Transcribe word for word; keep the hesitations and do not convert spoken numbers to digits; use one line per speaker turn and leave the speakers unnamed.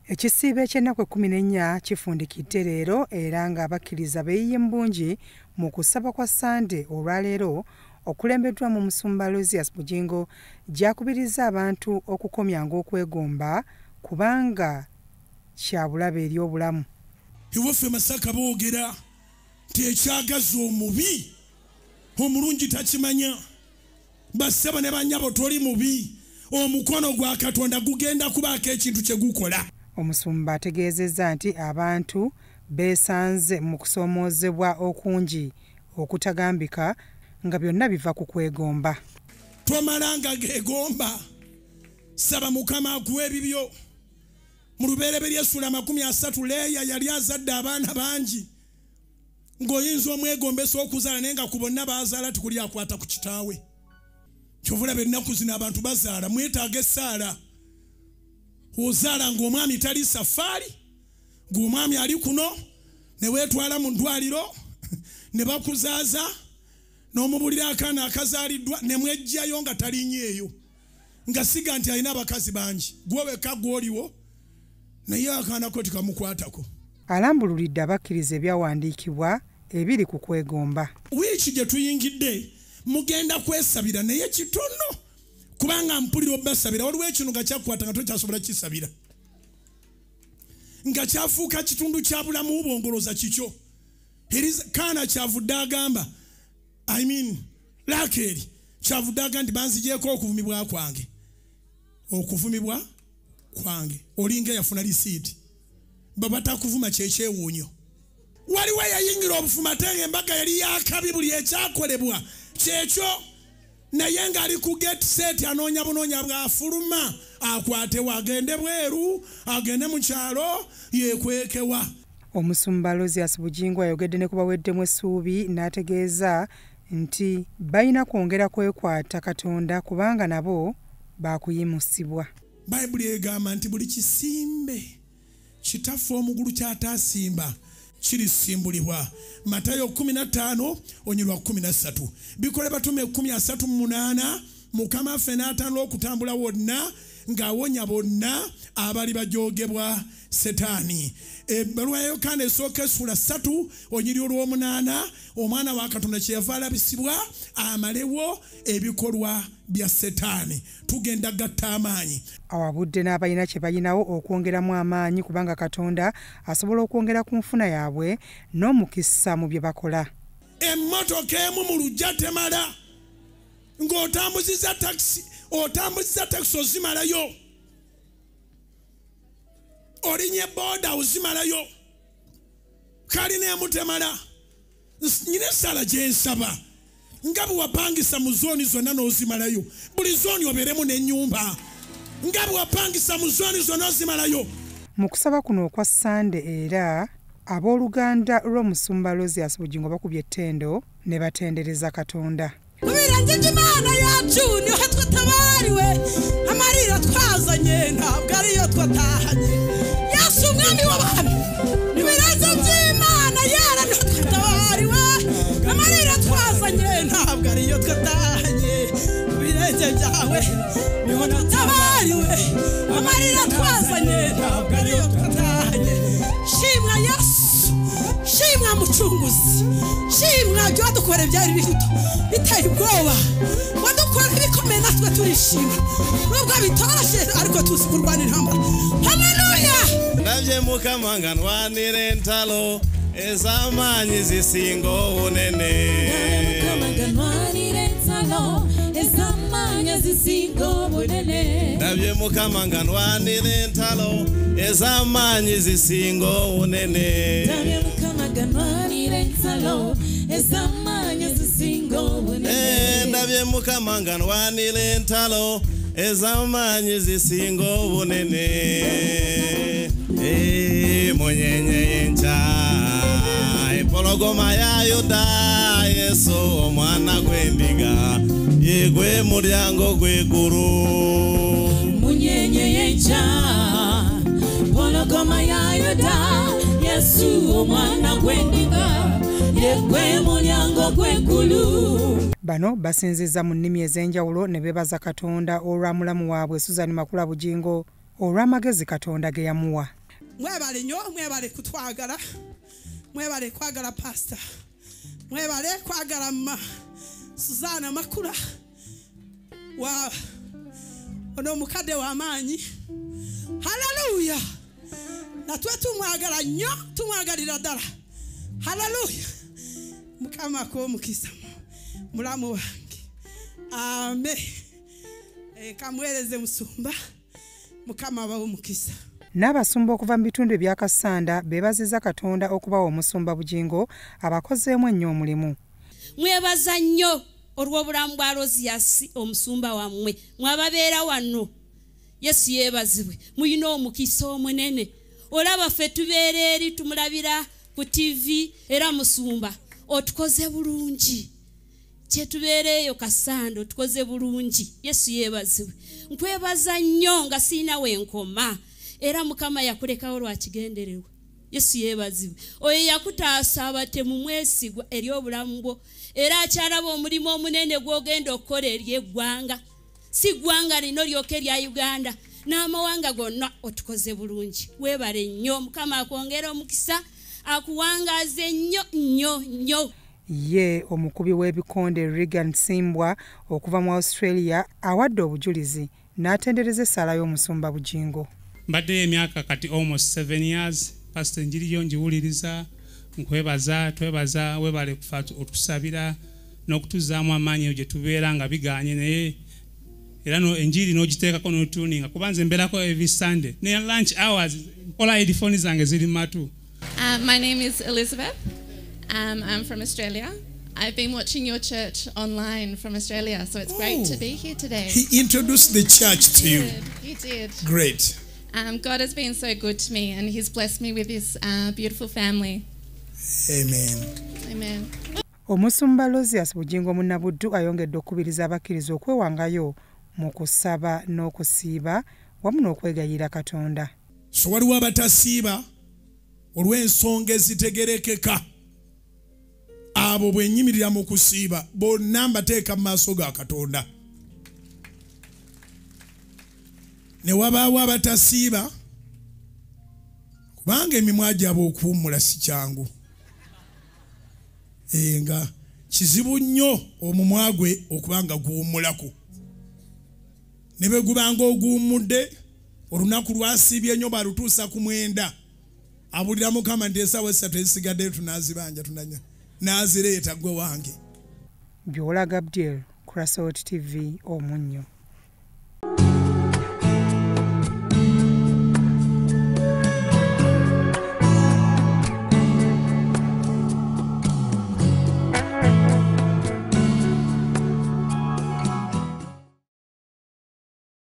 Ekisiibe ky'ennaku ekkumi n'ennya kifundikidde leero era ng'abakkiriza beeyiye mbungi mu kusaba kwa Sande olwaleero okulembeddwa mu Musumba Aloysius Bugingo gy'akubiriza abantu okukomyanga okwegomba kubanga kya bulabe eri obulamu.
Iwaffe Masaka boogera nti ekyagaza omubi omulungi takimanya. Basaba ne bannyabo toli mubi, omukono gwa Katonda gugenda kubaako ekintu kye gukola.
Omusumba ategeezezza nti abantu beesanze mu kusoomoozebwa okungi okutagambika nga byonna biva ku kwegomba.
Tomalanga geegomba, saba Mukama akuwe ebibyo. Mu Lubereberye essula makumi asatu Leeya yali azadde abaana bangi. Ng'oyinza omwegombesa okuzaala naye nga ku bonna baazaala tikuli akwata ku kitaawe. Kyovulaba ennaku zino abantu bazaala mwetaaga essaala. Ozaala ng'omwami tali safari, ng'omwami ali kuno, ne weetwala mu ddwaliro, ne bakuzaaza, n'omubulira akaana akazaaliddwa, ne mwejjayo nga talinnyeeyo. Nga siga nti alina abakazi bangi, gwe wekka gw'oliwo, naye akaana ko tikamukwatako.
Alambululidde abakkiriza ebyawandiikibwa ebiri ku kwegomba.
Wiiki gye tuyingidde mugenda kwesabira naye kitono. Kubanga mpulira obbasabira waliwo ekino nga kyakwata nga tokyasobola kisabira. Nga kyafuuka kitundu kya bulamu bwongoloza kikyo. Kaana kyavudde agamba, I mean, Lakeeri kyavudde agamba nti banzigyeko okuvumibwa kwange. Okuvumibwa kwange. Olinga yafuna lisiiti. Baba takuvuma kyekyewuunyo. Waliwo yayingira obufuma ate ng'embaga yali yakabi buli ekyakolebwa kyekyo. Naye ng'ali ku get set anoonya bunoonya bw'afuluma akwatewa agende bweru agende mu kyalo yeekwekewa.
Omusumba Aloysius Bugingo ayogedde ne ku baweddemu essuubi n'ategeeza nti balina kwongera kwekwata Katonda kubanga nabo baakuyimusibwa.
Bayibuli egamba nti buli kisimbe kitaffe omugulu kyataasimba kirisimbulibwa. Matayo kumi na ttaano onyirwa kumi na ssatu. Bikole batume kumi na ssatu mu munaana Mukama ffe n'atandula okutambula wonna ng'awonya bonna abali bajoogebwa Setaani. Ebbaluwa ya Yokaana esooka essula ssatu onyiri olw'omunaana omwana wa Katonda kyeyava alabisibwa amalewo ebikolwa bya Setaani. Tugenda gatta amaanyi.
Awabudde n'abalina kye balinawo okwongeramu amaanyi kubanga Katonda asobola okwongera ku nfuna yaabwe n'omukisa mu bye bakola.
Emmotoka emu mu lujja temala. Ng'otambuziza takisi, otambuziza takisi ozimalayo. Olinye boda ozimalayo. Kalina emu temala. Nyina essala gye nsaba. Nga bwe wapangisa mu zooni zonna n'ozimalayo. Buli zooni obeeremu n'ennyumba. Nga bwe wapangisa mu zooni zonna ozimalayo.
Mu kusaba kuno okwa Sande era abooluganda lw'Omusumba Aloysius Bugingo bakubye ettendo ne batendereza Katonda.
Kubiranje Imana yacu niho twatabaariwe, amarira twazanye ntabwo ariyo twatahanye. Yesu umwami w'abami, ibirenge by'Imana yera niho twatabaariwe, amarira twazanye ntabwo ariyo twatahanye. Ibirenge byawe niho twatabaariwe, amarira twazanye ntabwo ariyo twatahanye. Shimwa Yesu, shimwa Mucunguzi, shimwa byo wadukore byari bihito biteye ubwoba, wadukora ibikomeye natwe turishima nubwo bitoroshe ariko tuzi kurwana intambara. Haleluya!
Ndabye Mukama nga ndwanira entalo ez'amaanyi zisinga obunene.
Mukama nga ndwanira entalo ez'amaanyi zisinga obunene.
Ndabye Mukama nga ndwanira entalo ez'amaanyi zisinga obunene.
Ndabye Mukama nga ndwanira entalo ez'amaanyi zisinga obunene.
Ndabye Mukama nga ndwanira entalo ez'amaanyi zisinga obunene. Munyenye y'enkya empologoma ya Yuda, Yesu omwana gw'endiga yegwe mulyango gw'eggulu.
Munyenye y'enkya empologoma ya Yuda, Yesu omwana gw'endiga yegwe mulyango gw'eggulu.
Bano basinziza mu nnimi ez'enjawulo ne beebaza Katonda olwa mulamu waabwe Suzan Makula Bugingo olw'amagezi Katonda ge yamuwa.
Mwebale nnyo, mwebale kutwagala, mwebale kwagala pastor, mwebale kwagala mma Suzana Makula wa ono mukadde w'amaanyi. Haleluya! Natwe tumwagala nnyo, tumwagalira ddala. Haleluya! Mukama ko mukisa mulamu wange. Amen. E kamwereze musumba. Mukama bawo mukisa.
N'abasumba okuva mu bitundu ebya Kasanda beebaziza Katonda okubawa omusumba Bugingo abakozeemu ennyo omulimu.
Mwebaza nnyo olw'obulamu bwa Rosias omusumba wammwe mwababeera wano. Yesu yeebazibwe. Muyina omukisa omunene. Olaba ffe tubeera eri tumulabira ku T V era musumba otukoze bulungi. Kye tubeereeyo Kasanda otukoze bulungi. Yesu yeebazibwe. Nkwebaza nnyo nga siina wenkoma. Era Mukama yakulekawo lwa kigenderewa. Yesu yeebazibwe. Oyo yakutaasa abatemu mwesigwa eri obulamu bwo. Era akyalaba omulimu omunene gw'ogenda okukola eri eggwanga. Si ggwanga lino lyoka erya Uganda. N'amawanga gonna otukoze bulungi. Weebale nnyo. Mukama akwongera omukisa akuwangaaze nnyo nnyo nnyo.
Ye omukubi w'ebikonde Regan Simbwa okuva mu Australia awadde obujulizi n'atendereza essaala y'omusumba Bugingo.
Mbadde emyaka kati almost seven years pastor njiri yo njiwuliriza nkwebaza twebaza webale kufa otusabira n'okutuzaamu amaanyi gye tubeera nga biganye naye era no enjiri n'ogiteekako n'otuninga kubanze mbeerako every Sunday ne lunch hours mpola headphones zange ziri matu.
Uh, my name is Elizabeth. Um, I'm from Australia. I've been watching your church online from Australia, so it's oh, great to be here today.
He introduced the church to
he
you.
Did, he did.
Great.
Um, God has been so good to me, and He's blessed me with this uh, beautiful family.
Amen.
Amen.
Omusumba Rosias Bugingo Munnabuddu ayongedde okubiriza abakkiriza okwewangayo mu kusaba n'okusiiba wamu n'okwegayirira Katonda.
So waliwo abatasiiba olw'ensonga ezitegerekeka. Abo bwenyimirira mu kusiiba bonna mbateeka mu maaso ga Katonda. Ne wabaawo abatasiiba kubanga emimwa gyabwe okuwummula si kyangu. E nga kizibu nnyo omumwa gwe okubanga guwummulako. Ne bwe gubanga oguwummudde olunaku lwasiibye nnyo balutuusa ku mwenda. Abulira Mukama nti essaawa essatu ezisigaddeyo tunaazibanja tunanya. Nazireeta gwe wange.
Byola Gabriel, Crossroads T V, Omunnyo.